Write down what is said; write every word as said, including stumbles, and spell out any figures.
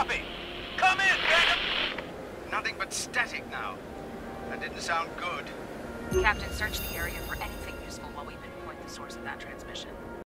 Copy. Come in, Phantom. Nothing but static now. That didn't sound good. Captain, search the area for anything useful while we pinpoint the source of that transmission.